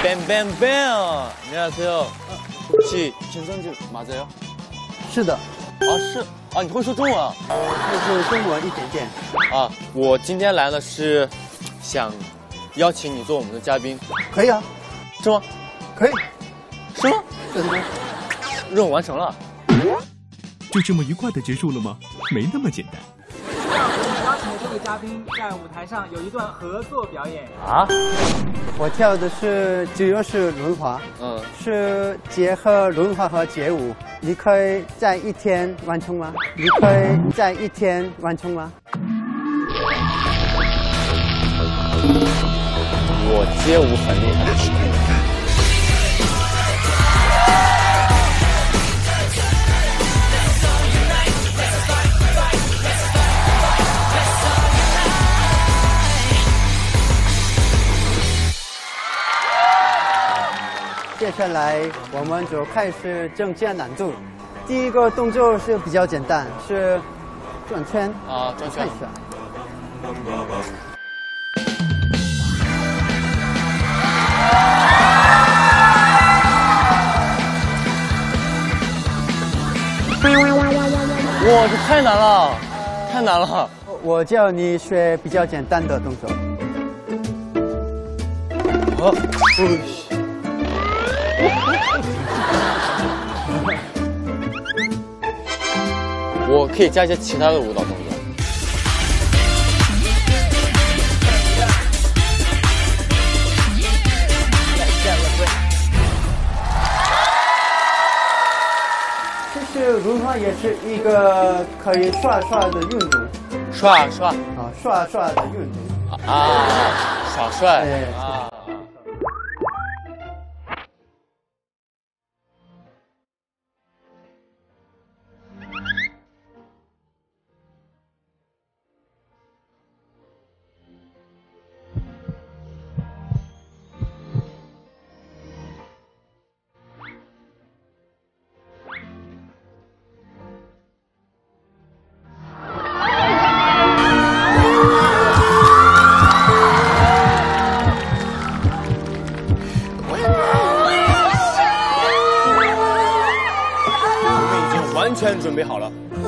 뱀뱀뱀. 안녕하세요. 혹시 김선주 맞아요? 是的， 是啊，你会说中文啊？ 会说中文一点点。 啊，我今天来呢是想邀请你做我们的嘉宾， 可以啊， 是吗？ 可以， 是吗？ 对对对。 任务完成了。 就这么愉快的结束了吗？没那么简单。 邀请的这个嘉宾在舞台上有一段合作表演啊？ 我跳的是自由式轮滑，是结合轮滑和街舞。你可以在一天完成吗？你可以在一天完成吗？ 我街舞很厉害。 接下来我们就开始增加难度。第一个动作是比较简单，是转圈啊，转圈。哇，这太难了，太难了！ 我教你学比较简单的动作。 我可以加一些其他的舞蹈动作。 其实轮滑也是一个可以刷的运动。 刷啊，刷的运动。 啊，耍帅。 对啊。完全准备好了。